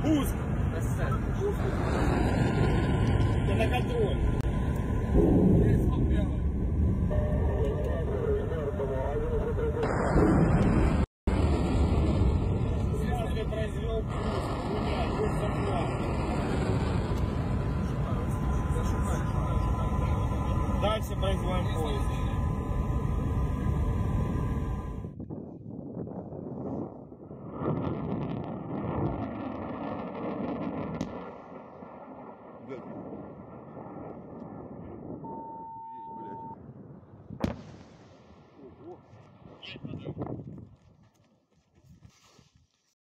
Пуск. Это на контроль. Сразу произвел пуск. Двумя, вот захват. Дальше производим поезд. Есть, блядь. Ого.